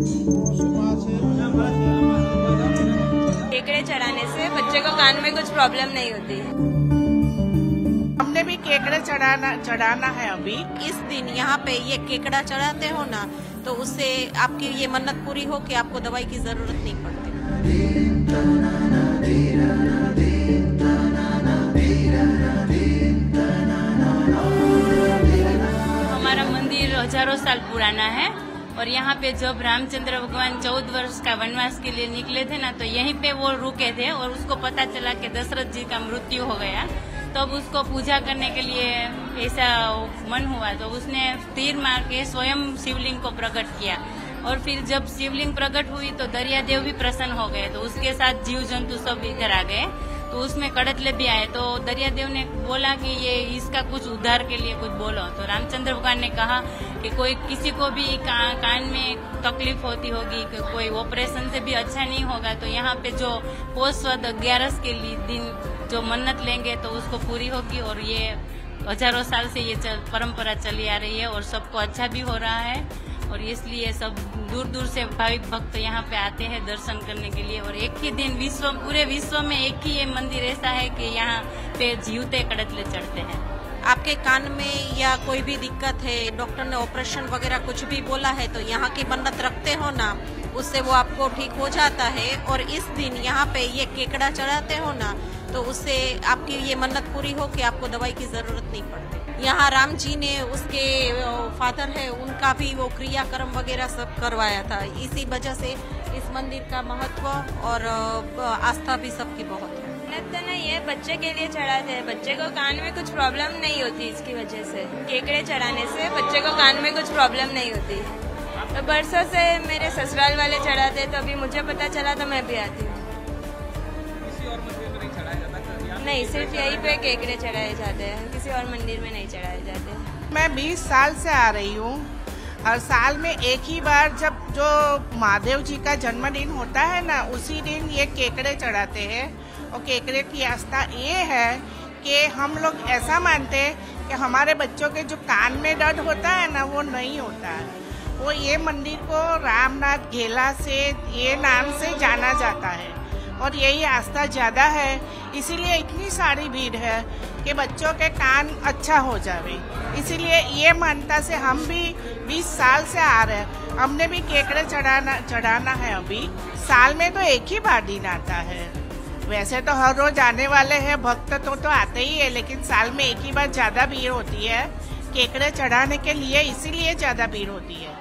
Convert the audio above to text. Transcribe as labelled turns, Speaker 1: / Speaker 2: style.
Speaker 1: केकड़े चढ़ाने से बच्चे को कान में कुछ प्रॉब्लम नहीं होती।
Speaker 2: हमने भी केकड़े चढ़ाना है अभी।
Speaker 3: इस दिन यहाँ पे ये केकड़ा चढ़ाते हो ना, तो उससे आपकी ये मन्नत पूरी हो कि आपको दवाई की जरूरत नहीं पड़ती।
Speaker 4: हमारा मंदिर हजारों साल पुराना है और यहाँ पे जब रामचंद्र भगवान 14 वर्ष का वनवास के लिए निकले थे ना, तो यहीं पे वो रुके थे और उसको पता चला कि दशरथ जी का मृत्यु हो गया। तब उसको पूजा करने के लिए ऐसा मन हुआ, तो उसने तीर मार के स्वयं शिवलिंग को प्रकट किया। और फिर जब शिवलिंग प्रकट हुई तो दरियादेव भी प्रसन्न हो गए, तो उसके साथ जीव जंतु सब इधर आ गए। तो उसमें कड़तले भी आए, तो दरियादेव ने बोला कि ये इसका कुछ उद्धार के लिए कुछ बोलो। तो रामचंद्र भगवान ने कहा कि कोई किसी को भी कान में तकलीफ होती होगी, कि कोई ऑपरेशन से भी अच्छा नहीं होगा, तो यहाँ पे जो पोष 11 के लिए दिन जो मन्नत लेंगे तो उसको पूरी होगी। और ये हजारों साल से ये परंपरा चली आ रही है और सबको अच्छा भी हो रहा है। और इसलिए सब दूर दूर से भाविक भक्त यहाँ पे आते हैं दर्शन करने के लिए। और एक ही दिन पूरे विश्व में एक ही ये मंदिर ऐसा है कि यहाँ पे जीवते कड़तले चढ़ते हैं।
Speaker 3: आपके कान में या कोई भी दिक्कत है, डॉक्टर ने ऑपरेशन वगैरह कुछ भी बोला है, तो यहाँ की मन्नत रखते हो ना, उससे वो आपको ठीक हो जाता है। और इस दिन यहाँ पे ये केकड़ा चढ़ाते हो ना, तो उससे आपकी ये मन्नत पूरी हो कि आपको दवाई की जरूरत नहीं पड़ती। यहाँ राम जी ने उसके फादर है उनका भी वो क्रियाक्रम वगैरह सब करवाया था। इसी वजह से इस मंदिर का महत्व और आस्था भी सबकी बहुत है।
Speaker 1: मन्नत नहीं है, बच्चे के लिए चढ़ाते हैं। बच्चे को कान में कुछ प्रॉब्लम नहीं होती, इसकी वजह से केकड़े चढ़ाने से बच्चे को कान में कुछ प्रॉब्लम नहीं होती। तो बरसों से मेरे ससुराल वाले चढ़ाते, तो अभी मुझे पता चला तो मैं भी आती हूँ। नहीं, सिर्फ यहीं पे केकड़े चढ़ाए जाते हैं, किसी और मंदिर में नहीं चढ़ाए जाते।
Speaker 2: मैं 20 साल से आ रही हूँ। हर साल में एक ही बार जब जो महादेव जी का जन्मदिन होता है ना, उसी दिन ये केकड़े चढ़ाते हैं। और केकड़े की आस्था ये है कि हम लोग ऐसा मानते हैं कि हमारे बच्चों के जो कान में दर्द होता है ना, वो नहीं होता है। वो ये मंदिर को रामनाथ घेला से ये नाम से जाना जाता है और यही आस्था ज्यादा है, इसीलिए इतनी सारी भीड़ है कि बच्चों के कान अच्छा हो जावे। इसीलिए ये मान्यता से हम भी 20 साल से आ रहे हैं। हमने भी केकड़े चढ़ाना है अभी। साल में तो एक ही बार दिन आता है। वैसे तो हर रोज आने वाले हैं भक्त तो आते ही है, लेकिन साल में एक ही बार ज्यादा भीड़ होती है केकड़े चढ़ाने के लिए, इसीलिए ज्यादा भीड़ होती है।